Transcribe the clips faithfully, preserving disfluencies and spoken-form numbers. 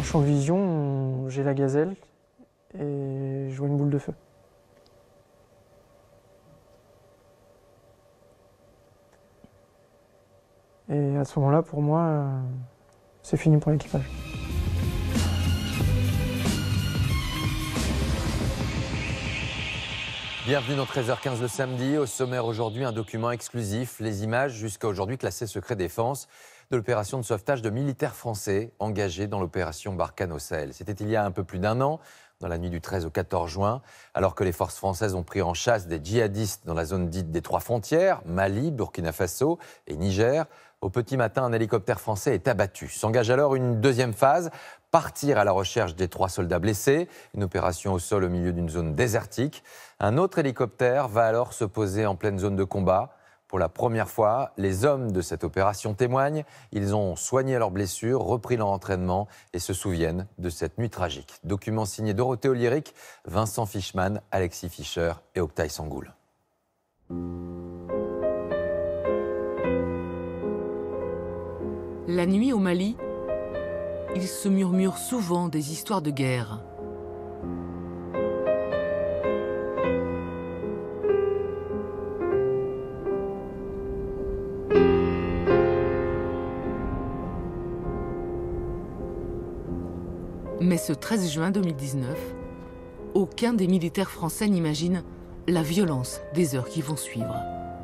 champ de vision, j'ai la gazelle et je vois une boule de feu. Et à ce moment-là, pour moi, c'est fini pour l'équipage. Bienvenue dans treize heures quinze le samedi. Au sommaire aujourd'hui, un document exclusif, les images jusqu'à aujourd'hui classées secret défense de l'opération de sauvetage de militaires français engagés dans l'opération Barkhane au Sahel. C'était il y a un peu plus d'un an, dans la nuit du treize au quatorze juin, alors que les forces françaises ont pris en chasse des djihadistes dans la zone dite des trois frontières, Mali, Burkina Faso et Niger. Au petit matin, un hélicoptère français est abattu. S'engage alors une deuxième phase, partir à la recherche des trois soldats blessés, une opération au sol au milieu d'une zone désertique. Un autre hélicoptère va alors se poser en pleine zone de combat. Pour la première fois, les hommes de cette opération témoignent. Ils ont soigné leurs blessures, repris leur entraînement et se souviennent de cette nuit tragique. Document signé Dorothée Olyric, Vincent Fischmann, Alexis Fischer et Oktay Sangoul. La nuit au Mali, il se murmure souvent des histoires de guerre. Mais ce treize juin deux mille dix-neuf, aucun des militaires français n'imagine la violence des heures qui vont suivre.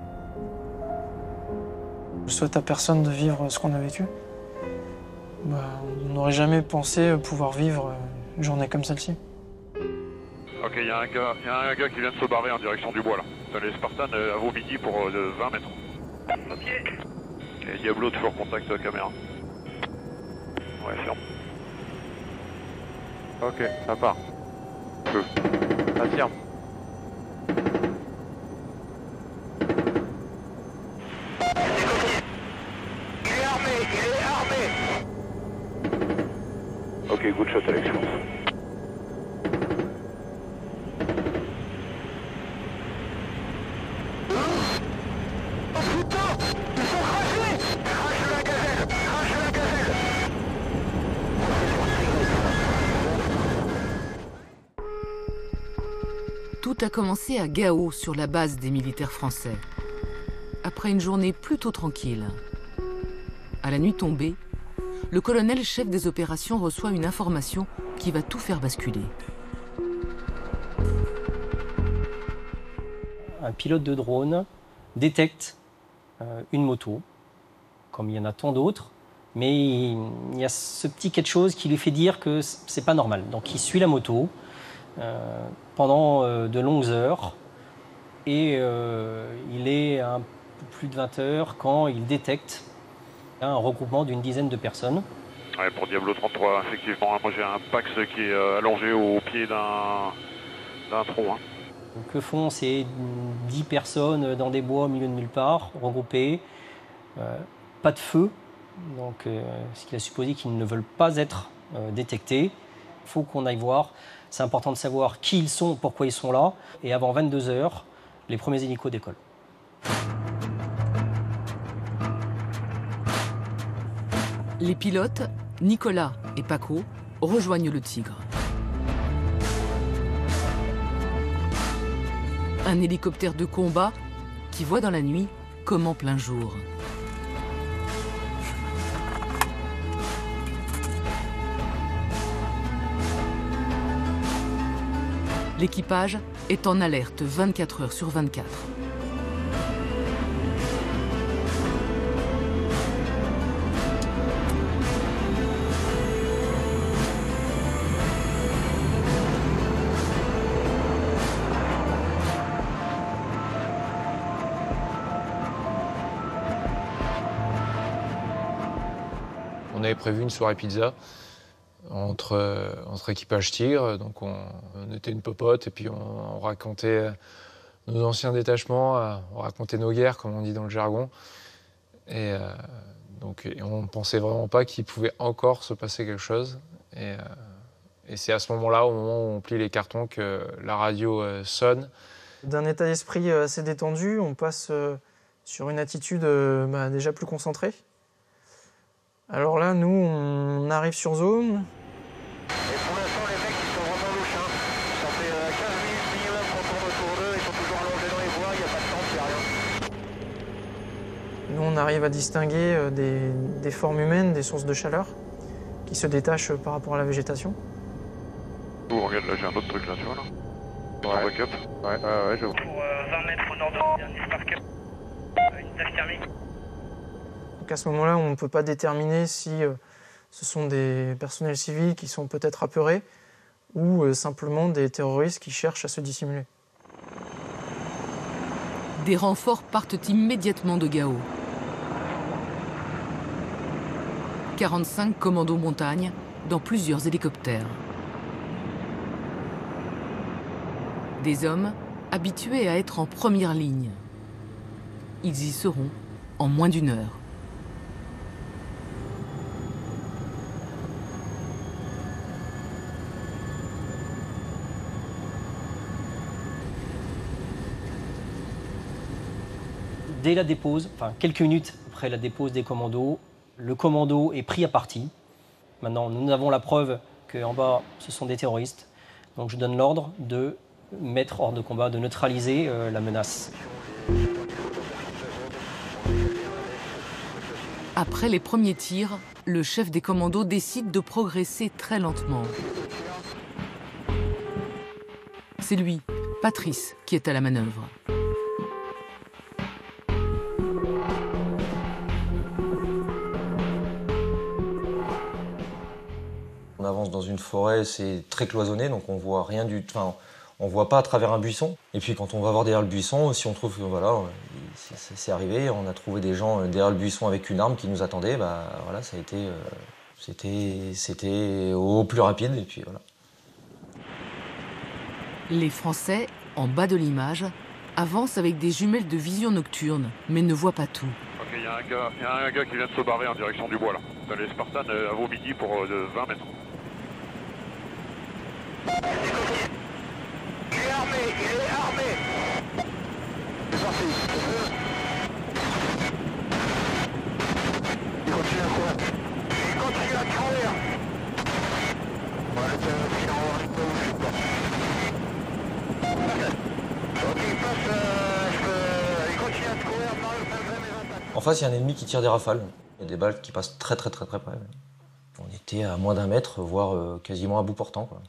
Je souhaite à personne de vivre ce qu'on a vécu. Bah, on n'aurait jamais pensé pouvoir vivre une journée comme celle-ci. Ok, il y, y a un gars qui vient de se barrer en direction du bois là. C'est les Spartans à vos midi pour euh, vingt mètres. Ok. Ok, Diablo, toujours contact caméra. Ouais, ferme. Ok, ça part. Feu. Affirme. Il est armé, il est armé. Ok, good shot Alex. Tout a commencé à Gao, sur la base des militaires français. Après une journée plutôt tranquille. À la nuit tombée, le colonel chef des opérations reçoit une information qui va tout faire basculer. Un pilote de drone détecte euh, une moto, comme il y en a tant d'autres, mais il y a ce petit quelque chose qui lui fait dire que c'est pas normal. Donc il suit la moto euh, pendant euh, de longues heures et euh, il est à un peu plus de vingt heures quand il détecte un regroupement d'une dizaine de personnes. Ouais, pour Diablo trente-trois, effectivement, moi j'ai un Pax qui est allongé au pied d'un d'un tronc. Hein. Donc, que font ces dix personnes dans des bois au milieu de nulle part, regroupées, euh, pas de feu, donc euh, ce qui a supposé qu'ils ne veulent pas être euh, détectés. Il faut qu'on aille voir, c'est important de savoir qui ils sont, pourquoi ils sont là, et avant vingt-deux heures, les premiers hélicos décollent. Les pilotes, Nicolas et Paco, rejoignent le Tigre. Un hélicoptère de combat qui voit dans la nuit comme en plein jour. L'équipage est en alerte vingt-quatre heures sur vingt-quatre. On avait prévu une soirée pizza entre, euh, entre équipage Tigre, donc on, on était une popote et puis on, on racontait nos anciens détachements, euh, on racontait nos guerres, comme on dit dans le jargon. Et, euh, donc, et on ne pensait vraiment pas qu'il pouvait encore se passer quelque chose. Et, euh, et c'est à ce moment-là, au moment où on plie les cartons, que la radio euh, sonne. D'un état d'esprit assez détendu, on passe euh, sur une attitude euh, bah, déjà plus concentrée. Alors là, nous, on arrive sur zone, Nous, on arrive à distinguer des, des formes humaines, des sources de chaleur, qui se détachent par rapport à la végétation. Oh, regarde, là, j'ai un autre truc là, tu vois, là. Ouais. Un backup. Ouais, ouais, ouais, je vois. Pour euh, vingt mètres au nord de dernier Spark, une tache thermique. Donc à ce moment-là, on ne peut pas déterminer si euh, ce sont des personnels civils qui sont peut-être apeurés ou euh, simplement des terroristes qui cherchent à se dissimuler. Des renforts partent immédiatement de Gao. quarante-cinq commandos montagne dans plusieurs hélicoptères. Des hommes habitués à être en première ligne. Ils y seront en moins d'une heure. Dès la dépose, enfin quelques minutes après la dépose des commandos, le commando est pris à partie. Maintenant, nous avons la preuve qu'en bas, ce sont des terroristes. Donc je donne l'ordre de mettre hors de combat, de neutraliser euh, la menace. Après les premiers tirs, le chef des commandos décide de progresser très lentement. C'est lui, Patrice, qui est à la manœuvre. On avance dans une forêt, c'est très cloisonné, donc on voit rien du, enfin, on voit pas à travers un buisson. Et puis quand on va voir derrière le buisson, si on trouve que voilà, c'est arrivé, on a trouvé des gens derrière le buisson avec une arme qui nous attendaient, bah voilà, ça a été, euh, c'était, c'était au plus rapide et puis voilà. Les Français, en bas de l'image, avancent avec des jumelles de vision nocturne, mais ne voient pas tout. Ok, il y a un gars, il y a un gars qui vient de se barrer en direction du bois là. T'as les Spartans euh, à vos midi pour euh, de vingt mètres. Il est armé, il est armé. C'est parti. Il continue à courir. Il continue à courir. Voilà, c'est un petit en rythme où je suis pas. Ok, il passe, euh, je peux... il continue à courir malgré mes attaques. En face, il y a un ennemi qui tire des rafales. Il y a des balles qui passent très très très très près. On était à moins d'un mètre, voire euh, quasiment à bout portant, quoi.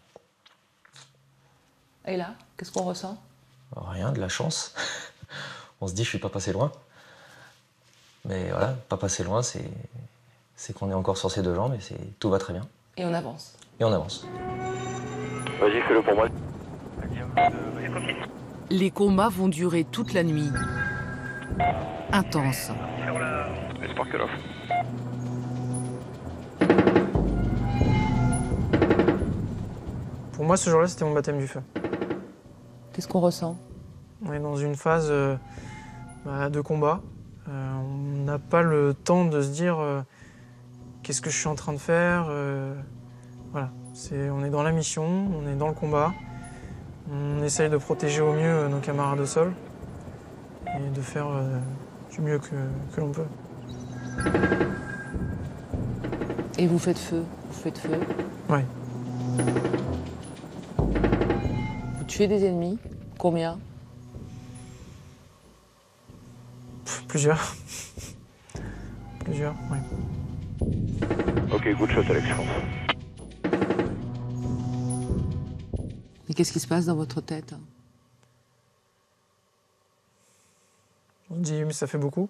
Et là, qu'est-ce qu'on ressent? Rien, de la chance. On se dit, je suis pas passé loin. Mais voilà, pas passé loin, c'est c'est qu'on est encore sur ses deux jambes et c'est tout va très bien. Et on avance. Et on avance. Vas-y, fais-le pour moi. Les combats vont durer toute la nuit. Intense. Les Spark off. Pour moi, ce jour-là, c'était mon baptême du feu. Qu'est-ce qu'on ressent? On est dans une phase euh, bah, de combat. Euh, on n'a pas le temps de se dire euh, qu'est-ce que je suis en train de faire. Euh, voilà, c'est, on est dans la mission, on est dans le combat. On essaye de protéger au mieux euh, nos camarades au sol et de faire euh, du mieux que, que l'on peut. Et vous faites feu? Vous faites feu? Oui. Vous tuez des ennemis? Combien? Pff, plusieurs. Plusieurs, oui. Ok, good shot, Alex, France. Et qu'est-ce qui se passe dans votre tête? On se dit, mais ça fait beaucoup.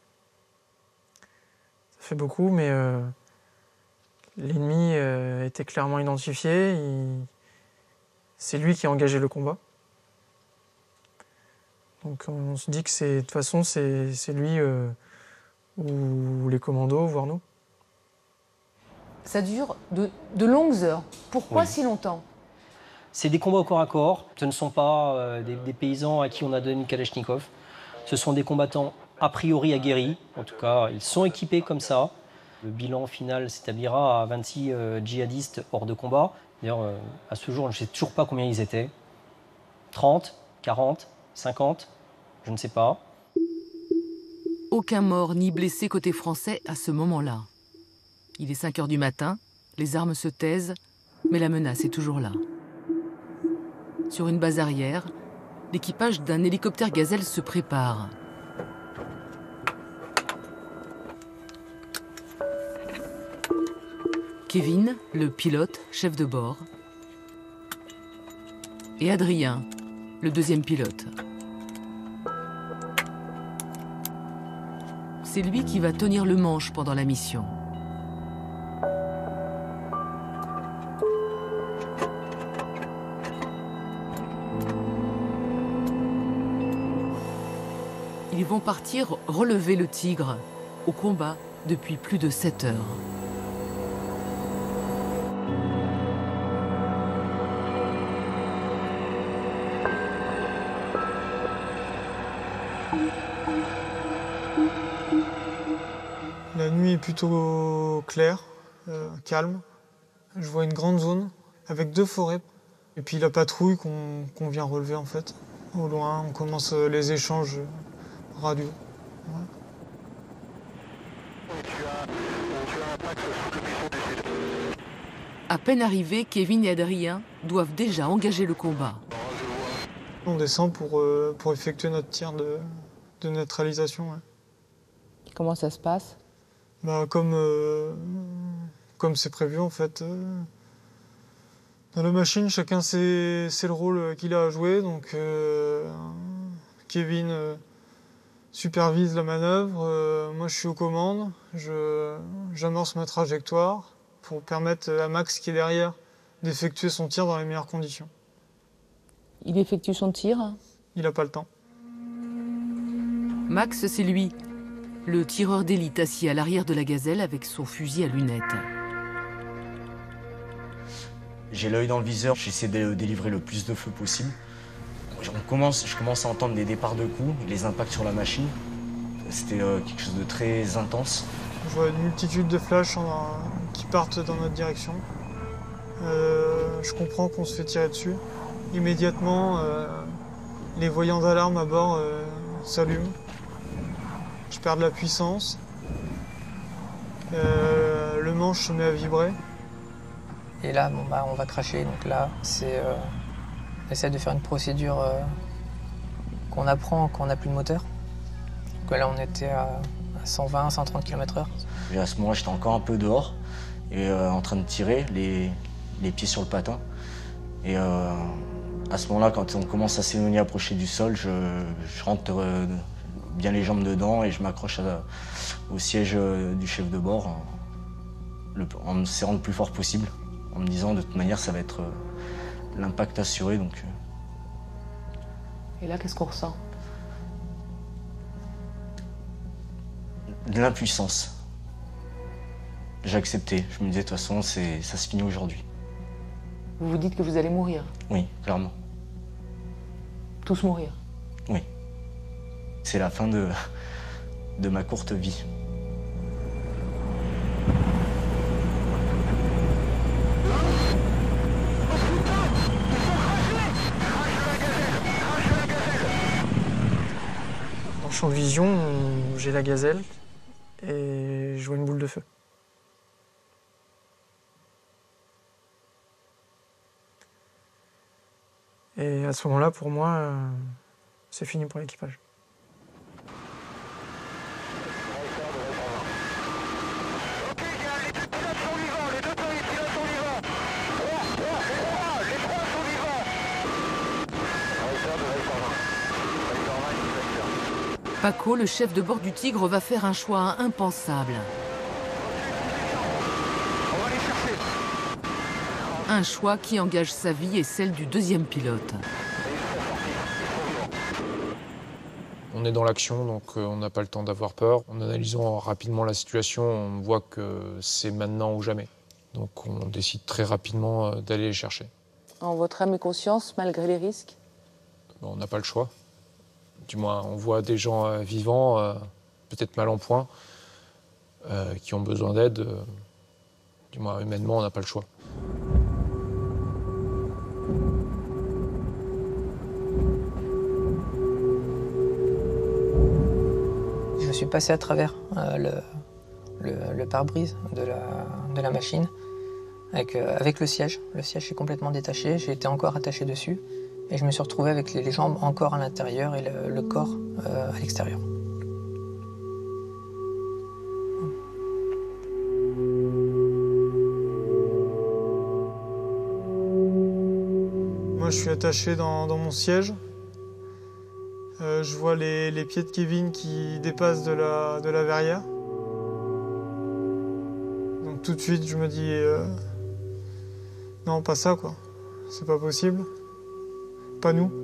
Ça fait beaucoup, mais euh, l'ennemi euh, était clairement identifié. Il... C'est lui qui a engagé le combat. Donc on se dit que c'est, de toute façon, c'est, c'est lui euh, ou les commandos, voire nous. Ça dure de, de longues heures. Pourquoi Oui. si longtemps? C'est des combats au corps à corps. Ce ne sont pas euh, des, des paysans à qui on a donné une Kalachnikov. Ce sont des combattants a priori aguerris. En tout cas, ils sont équipés comme ça. Le bilan final s'établira à vingt-six euh, djihadistes hors de combat. D'ailleurs, euh, à ce jour, je ne sais toujours pas combien ils étaient. trente, quarante, cinquante, je ne sais pas. Aucun mort ni blessé côté français à ce moment-là. Il est cinq heures du matin, les armes se taisent, mais la menace est toujours là. Sur une base arrière, l'équipage d'un hélicoptère Gazelle se prépare. Kevin, le pilote, chef de bord, et Adrien, le deuxième pilote. C'est lui qui va tenir le manche pendant la mission. Ils vont partir relever le Tigre au combat depuis plus de sept heures. La nuit est plutôt claire, euh, calme. Je vois une grande zone avec deux forêts. Et puis la patrouille qu'on qu'on vient relever en fait. Au loin, on commence les échanges radio. Ouais. À peine arrivés, Kevin et Adrien doivent déjà engager le combat. On descend pour, euh, pour effectuer notre tir de, de neutralisation. Ouais. Comment ça se passe? Bah, comme euh, comme c'est prévu en fait. Euh, dans la machine, chacun sait, sait le rôle qu'il a à jouer. Donc euh, Kevin euh, supervise la manœuvre, euh, moi je suis aux commandes, je, j'amorce ma trajectoire pour permettre à Max qui est derrière d'effectuer son tir dans les meilleures conditions. Il effectue son tir? Il n'a pas le temps. Max, c'est lui, le tireur d'élite assis à l'arrière de la Gazelle avec son fusil à lunettes. J'ai l'œil dans le viseur, j'essaie de délivrer le plus de feu possible. On commence, je commence à entendre des départs de coups, les impacts sur la machine. C'était euh, quelque chose de très intense. Je vois une multitude de flashs en, qui partent dans notre direction. Euh, je comprends qu'on se fait tirer dessus. Immédiatement, euh, les voyants d'alarme à bord euh, s'allument. Je perds de la puissance. Euh, le manche se met à vibrer. Et là, bon, bah, on va cracher. Donc là, c'est, euh, on essaie de faire une procédure euh, qu'on apprend quand on n'a plus de moteur. Donc là, on était à, à cent vingt, cent trente kilomètres heure. Et à ce moment-là, j'étais encore un peu dehors et euh, en train de tirer, les, les pieds sur le patin. Et euh, à ce moment-là, quand on commence à s'éloigner, approcher du sol, je, je rentre euh, bien les jambes dedans et je m'accroche à, au siège du chef de bord en, le, en me serrant le plus fort possible, en me disant de toute manière ça va être euh, l'impact assuré. Donc, euh... Et là, qu'est-ce qu'on ressent? De l'impuissance. J'ai accepté. Je me disais de toute façon, c'est, ça se finit aujourd'hui. Vous vous dites que vous allez mourir? Oui, clairement. Tous mourir? Oui. C'est la fin de, de ma courte vie. Dans champ de vision, j'ai la Gazelle et je vois une boule de feu. Et à ce moment-là, pour moi, euh, c'est fini pour l'équipage. Paco, le chef de bord du Tigre, va faire un choix impensable. Un choix qui engage sa vie et celle du deuxième pilote. On est dans l'action, donc euh, on n'a pas le temps d'avoir peur. En analysant rapidement la situation, on voit que c'est maintenant ou jamais. Donc on décide très rapidement euh, d'aller les chercher. En votre âme et conscience, malgré les risques? Bon, on n'a pas le choix. Du moins, on voit des gens euh, vivants, euh, peut-être mal en point, euh, qui ont besoin d'aide. Euh, du moins, humainement, on n'a pas le choix. Je suis passé à travers euh, le, le, le pare-brise de la, de la machine avec, euh, avec le siège. Le siège est complètement détaché, j'ai été encore attaché dessus et je me suis retrouvé avec les, les jambes encore à l'intérieur et le, le corps euh, à l'extérieur. je suis attaché dans, dans mon siège. Euh, je vois les, les pieds de Kevin qui dépassent de la, de la verrière. Donc tout de suite, je me dis euh, non, pas ça, quoi. C'est pas possible. Pas nous.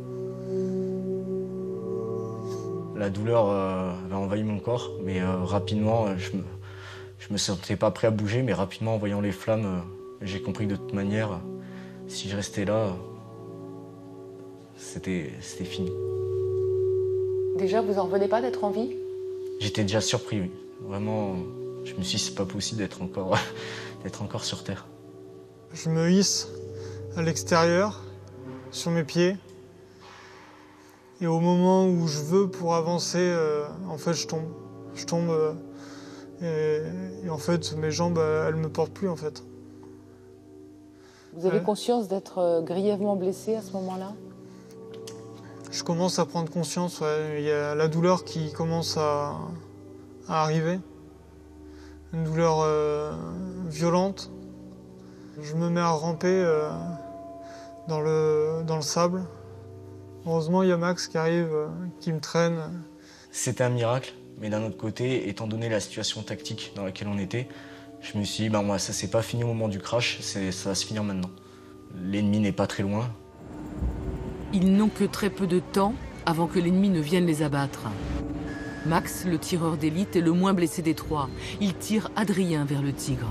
La douleur euh, avait envahi mon corps, mais euh, rapidement, euh, je me, je me sentais pas prêt à bouger, mais rapidement, en voyant les flammes, euh, j'ai compris que de toute manière, euh, si je restais là, euh, c'était c'était fini. Déjà, vous en revenez pas d'être en vie? J'étais déjà surpris, oui. Vraiment, je me suis dit, c'est pas possible d'être encore, d'être encore sur Terre. Je me hisse à l'extérieur, sur mes pieds. Et au moment où je veux pour avancer, euh, en fait, je tombe. Je tombe euh, et, et en fait, mes jambes, elles me portent plus, en fait. Vous avez Ouais. conscience d'être euh, grièvement blessé à ce moment-là? Je commence à prendre conscience, ouais. Il y a la douleur qui commence à, à arriver. Une douleur euh, violente. Je me mets à ramper euh, dans, le, dans le sable. Heureusement, il y a Max qui arrive, euh, qui me traîne. C'était un miracle, mais d'un autre côté, étant donné la situation tactique dans laquelle on était, je me suis dit, bah, moi, ça s'est pas fini au moment du crash, c'est- ça va se finir maintenant. L'ennemi n'est pas très loin. Ils n'ont que très peu de temps avant que l'ennemi ne vienne les abattre. Max, le tireur d'élite, est le moins blessé des trois. Il tire Adrien vers le Tigre.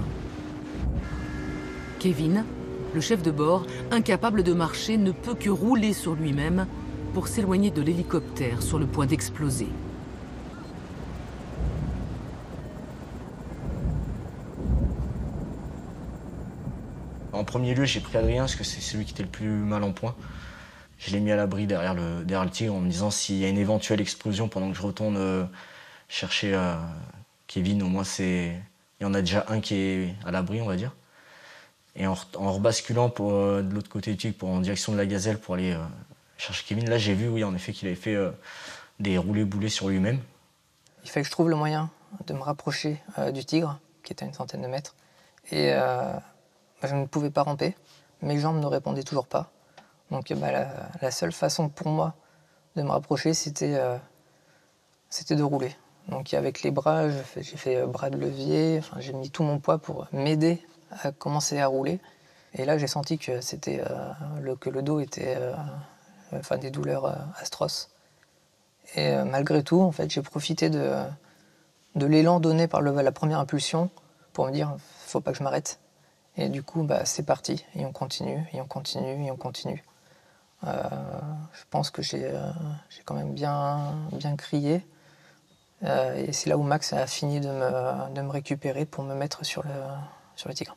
Kevin, le chef de bord, incapable de marcher, ne peut que rouler sur lui-même pour s'éloigner de l'hélicoptère sur le point d'exploser. En premier lieu, j'ai pris Adrien parce que c'est celui qui était le plus mal en point. Je l'ai mis à l'abri derrière le, derrière le Tigre en me disant s'il y a une éventuelle explosion pendant que je retourne euh, chercher euh, Kevin, au moins c'est, il y en a déjà un qui est à l'abri, on va dire. Et en, re- en rebasculant pour, euh, de l'autre côté du Tigre pour, en direction de la Gazelle pour aller euh, chercher Kevin, là j'ai vu, oui, en effet, qu'il avait fait euh, des roulés-boulés sur lui-même. Il fallait que je trouve le moyen de me rapprocher euh, du Tigre, qui était à une centaine de mètres. Et euh, bah, je ne pouvais pas ramper. Mes jambes ne répondaient toujours pas. Donc bah, la, la seule façon pour moi de me rapprocher, c'était euh, c'était de rouler. Donc avec les bras, j'ai fait, j'ai fait euh, bras de levier, enfin, j'ai mis tout mon poids pour m'aider à commencer à rouler. Et là, j'ai senti que, c'était, euh, le, que le dos était euh, enfin, des douleurs euh, atroces. Et euh, malgré tout, en fait, j'ai profité de, de l'élan donné par le, la première impulsion pour me dire « faut pas que je m'arrête ». Et du coup, bah, c'est parti, et on continue, et on continue, et on continue. Euh, je pense que j'ai euh, j'ai quand même bien, bien crié. Euh, et c'est là où Max a fini de me, de me récupérer pour me mettre sur le, sur le Tigre.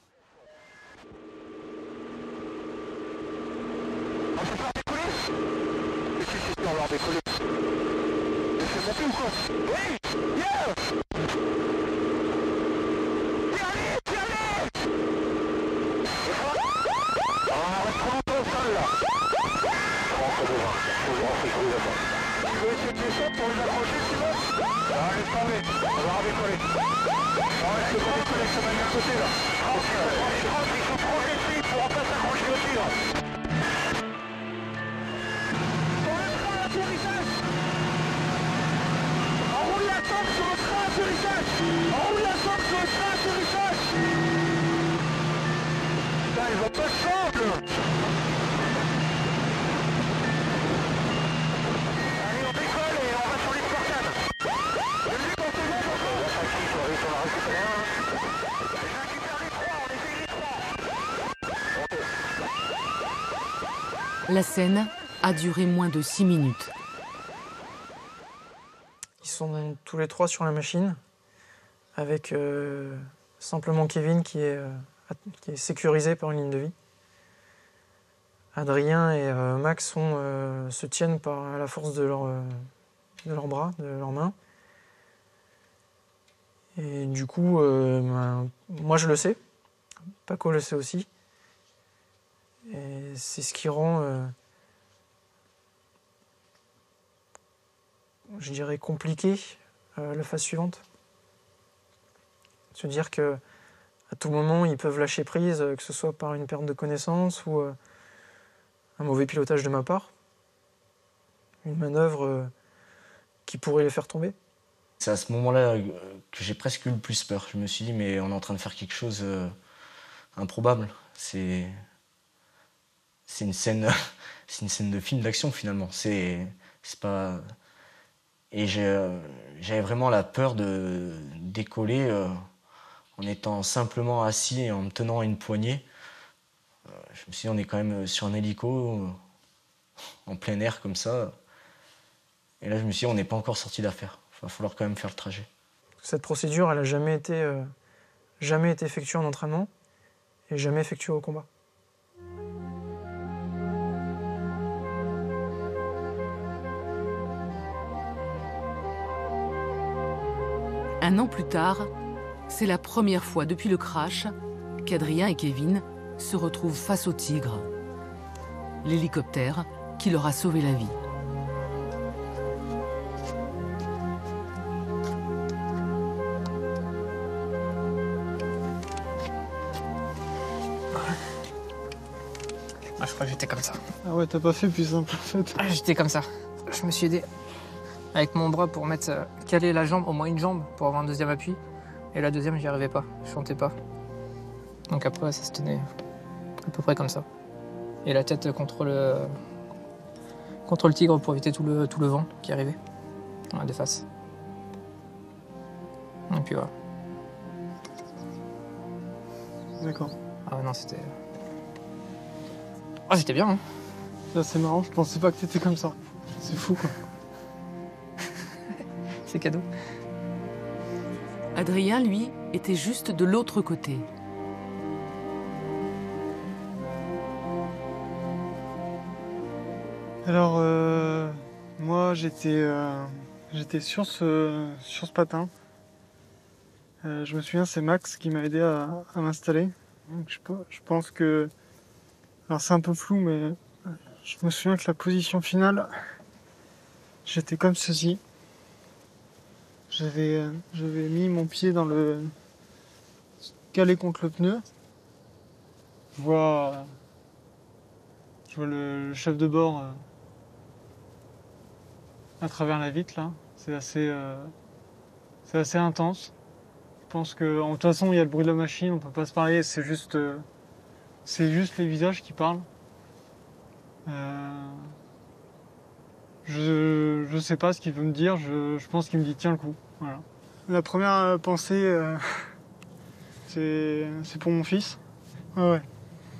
On va décoller. C'est monté ou quoi? Oui! Yeah! Tiens, allez! Tiens, allez! Ah, on reste trop longtemps au sol, là. Rentre devant. Faut rentrer trop devant. Tu veux essayer de descendre pour les accrocher, tu veux? Ah, laisse tomber. On va redécoller. On reste redécoller avec sa manière de côté, là. Tranquille, tranquille, ils sont trop blessés pour pas s'accrocher au tigre. Enroule la tente sur le frein atterrissage. Enroule la tente sur le frein atterrissage. Putain, il va pas se simple. Allez, on décolle et on va sur les Spartans. Je vais tenter les choses. On va tranquille, on va réussir à récupérer un. Je récupère les trois, on essaye les trois. La scène a duré moins de six minutes. Ils sont tous les trois sur la machine, avec euh, simplement Kevin qui est, euh, qui est sécurisé par une ligne de vie. Adrien et euh, Max sont, euh, se tiennent par la force de, leur, euh, de leurs bras, de leurs mains. Et du coup, euh, ben, moi je le sais, Paco le sait aussi. Et c'est ce qui rend, euh, je dirais, compliqué euh, la phase suivante. Se dire que à tout moment, ils peuvent lâcher prise, que ce soit par une perte de connaissance ou euh, un mauvais pilotage de ma part, une manœuvre euh, qui pourrait les faire tomber. C'est à ce moment-là que j'ai presque eu le plus peur. Je me suis dit, mais on est en train de faire quelque chose euh, improbable. C'est c'est une scène, c'est une scène de film d'action finalement. C'est c'est pas et j'avais vraiment la peur de décoller euh, en étant simplement assis et en me tenant à une poignée. Euh, je me suis dit, on est quand même sur un hélico euh, en plein air comme ça. Et là, je me suis dit, on n'est pas encore sorti d'affaire. Il va falloir quand même faire le trajet. Cette procédure, elle n'a jamais été, euh, jamais été effectuée en entraînement et jamais effectuée au combat. Un an plus tard, c'est la première fois depuis le crash qu'Adrien et Kevin se retrouvent face au Tigre, l'hélicoptère qui leur a sauvé la vie. Ah, je crois que j'étais comme ça. Ah ouais, t'as pas fait plus simple en fait. Ah, j'étais comme ça. Je me suis aidé avec mon bras pour mettre, euh, caler la jambe, au moins une jambe, pour avoir un deuxième appui. Et la deuxième, j'y arrivais pas, je sentais pas. Donc après, ça se tenait à peu près comme ça. Et la tête contre le, contre le Tigre pour éviter tout le, tout le vent qui arrivait. Voilà, de face. Et puis voilà. D'accord. Ah ouais, non, c'était... Ah, j'étais bien, hein. Là, c'est marrant, je pensais pas que t'étais comme ça. C'est fou, quoi. C'est cadeau. Adrien, lui, était juste de l'autre côté. Alors, euh, moi, j'étais euh, j'étais sur ce, sur ce patin. Euh, je me souviens, c'est Max qui m'a aidé à, à m'installer. Donc, je, je pense que... Alors, c'est un peu flou, mais je me souviens que la position finale, j'étais comme ceci. J'avais j'avais mis mon pied dans le... calé contre le pneu. Je vois, je vois le, le chef de bord euh, à travers la vitre, là. C'est assez, euh, c'est assez intense. Je pense que, de toute façon, il y a le bruit de la machine, on peut pas se parler, c'est juste, euh, c'est juste les visages qui parlent. Euh, je, je sais pas ce qu'il veut me dire, je, je pense qu'il me dit tiens le coup. Voilà. La première pensée, euh, c'est, c'est pour mon fils. Ouais, ouais.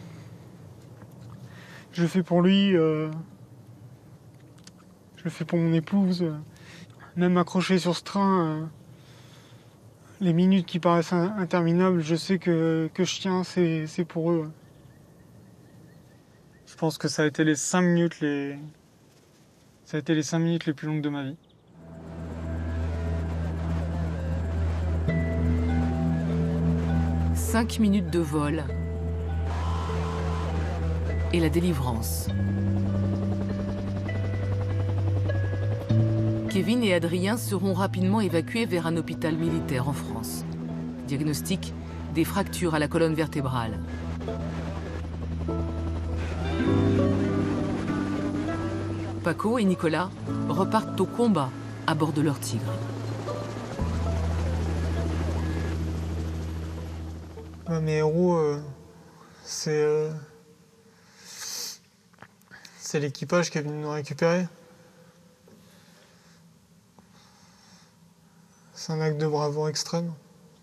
Je le fais pour lui, euh, je le fais pour mon épouse. Euh, même accroché sur ce train, euh, les minutes qui paraissent interminables, je sais que, que je tiens, c'est, c'est pour eux. Je pense que ça a été les cinq minutes les, ça a été les cinq minutes les plus longues de ma vie. Cinq minutes de vol et la délivrance. Kevin et Adrien seront rapidement évacués vers un hôpital militaire en France. Diagnostic, des fractures à la colonne vertébrale. Paco et Nicolas repartent au combat à bord de leur Tigre. Mes héros, euh, c'est euh, c'est l'équipage qui est venu nous récupérer. C'est un acte de bravoure extrême.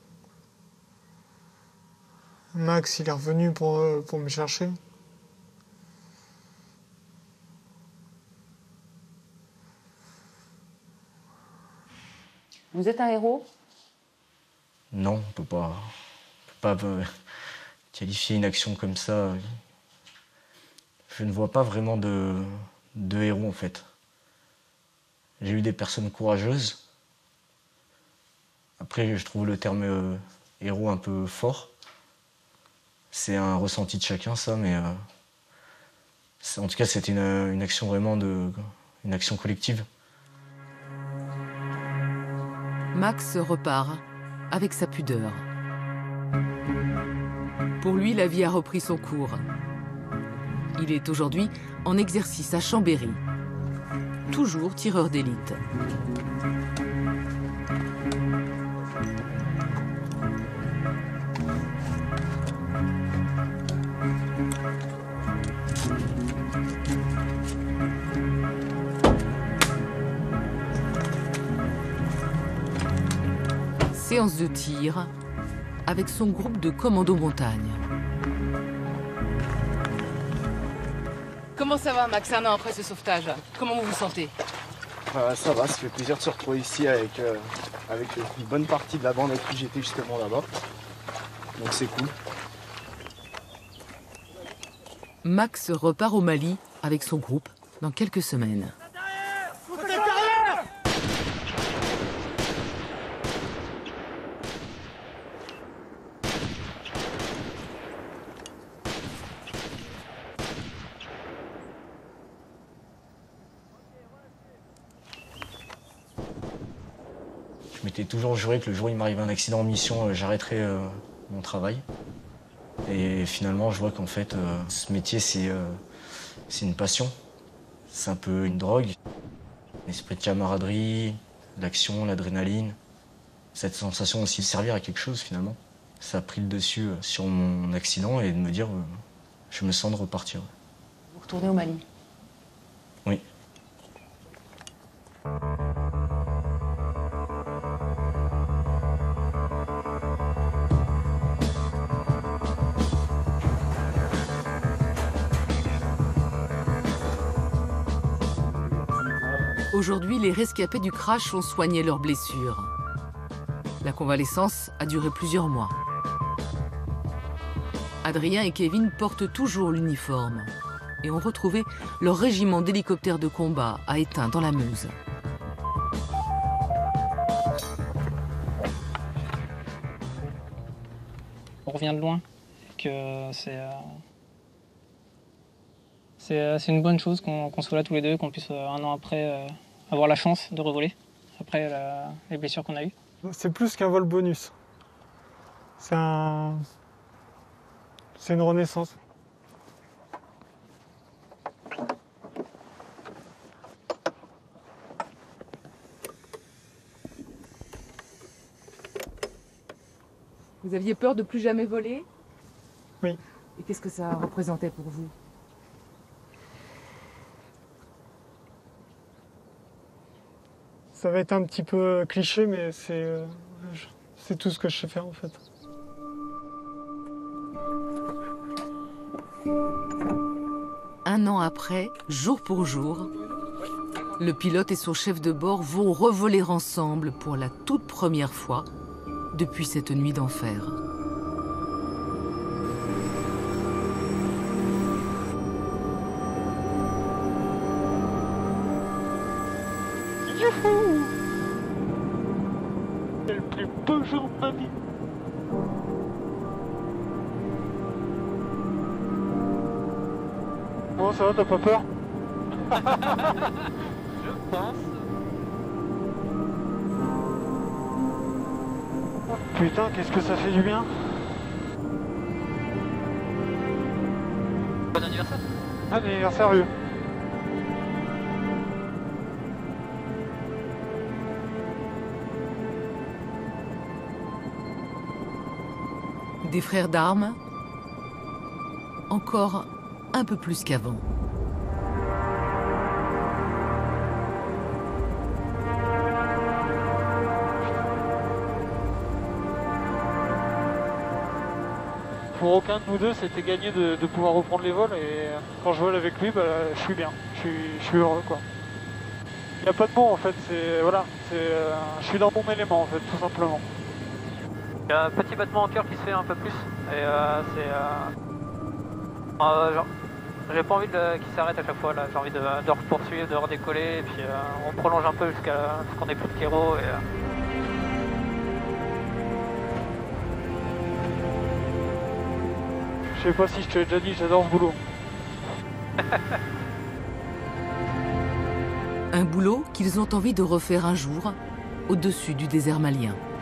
Max, il est revenu pour, euh, pour me chercher. Vous êtes un héros? Non, on peut pas, on peut pas euh, qualifier une action comme ça. Je ne vois pas vraiment de, de héros en fait. J'ai eu des personnes courageuses. Après, je trouve le terme euh, héros un peu fort. C'est un ressenti de chacun, ça, mais euh, en tout cas, c'était une, une action vraiment de, une action collective. Max repart avec sa pudeur. Pour lui, la vie a repris son cours. Il est aujourd'hui en exercice à Chambéry, toujours tireur d'élite. Séance de tir avec son groupe de commando montagne. Comment ça va, Max, un an après ce sauvetage? Comment vous vous sentez? euh, Ça va, ça fait plaisir de se retrouver ici avec, euh, avec une bonne partie de la bande avec qui j'étais justement là-bas. Donc c'est cool. Max repart au Mali avec son groupe dans quelques semaines. Je m'étais toujours juré que le jour où il m'arrivait un accident en mission, euh, j'arrêterais euh, mon travail. Et finalement, je vois qu'en fait, euh, ce métier, c'est euh, c'est une passion. C'est un peu une drogue. L'esprit de camaraderie, l'action, l'adrénaline. Cette sensation aussi de servir à quelque chose, finalement. Ça a pris le dessus euh, sur mon accident et de me dire, euh, je me sens de repartir. Vous retournez au Mali? Oui. Aujourd'hui, les rescapés du crash ont soigné leurs blessures. La convalescence a duré plusieurs mois. Adrien et Kevin portent toujours l'uniforme et ont retrouvé leur régiment d'hélicoptères de combat à Étain dans la Meuse. On revient de loin, que c'est euh, c'est c'est une bonne chose qu'on qu'on soit là tous les deux, qu'on puisse euh, un an après euh, avoir la chance de revoler après la, les blessures qu'on a eues. C'est plus qu'un vol bonus. C'est un... C'est une renaissance. Vous aviez peur de plus jamais voler? Oui. Et qu'est-ce que ça représentait pour vous? Ça va être un petit peu cliché, mais c'est euh, c'est tout ce que je sais faire en fait. Un an après, jour pour jour, le pilote et son chef de bord vont revoler ensemble pour la toute première fois depuis cette nuit d'enfer. Youhou! C'est le plus beau jour de ma vie. Bon, ça va, t'as pas peur? Je pense. Oh, putain, qu'est-ce que ça fait du bien. Bon anniversaire. Bon anniversaire, vieux. Des frères d'armes, encore un peu plus qu'avant. Pour aucun de nous deux, c'était gagné de, de pouvoir reprendre les vols et quand je vole avec lui, bah, je suis bien, je suis, je suis heureux quoi. Il n'y a pas de mots en fait, c'est voilà, c'est, euh, je suis dans mon élément en fait, tout simplement. Il y a un petit battement en cœur qui se fait un peu plus et euh, c'est euh, euh, genre, j'ai pas envie de, qu'il s'arrête à chaque fois là, j'ai envie de, de poursuivre, de redécoller et puis euh, on prolonge un peu jusqu'à ce qu'on ait plus de kéro et euh, Je sais pas si je te l'ai déjà dit, j'adore ce boulot. Un boulot qu'ils ont envie de refaire un jour au-dessus du désert malien.